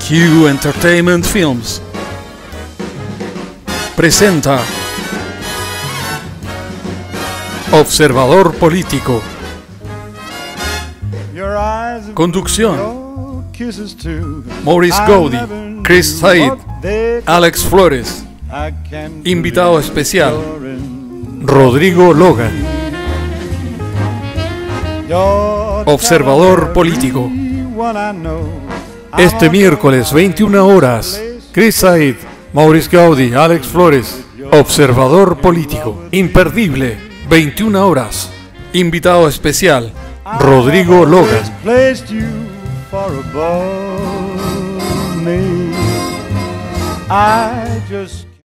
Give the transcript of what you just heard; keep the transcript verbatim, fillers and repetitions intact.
Hue Entertainment Films presenta Observador Político. Conducción: Maurice Gaudi, Chris Said, Alex Flores. Invitado especial: Rodrigo Logan. Observador Político. Este miércoles, veintiuna horas, Chris Said, Maurice Gaudi, Alex Flores. Observador Político. Imperdible, veintiuna horas. Invitado especial: Rodrigo Logan. I just